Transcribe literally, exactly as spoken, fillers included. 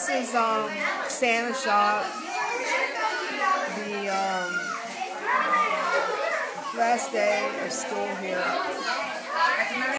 This is um, Santa Shop, the um, last day of school here.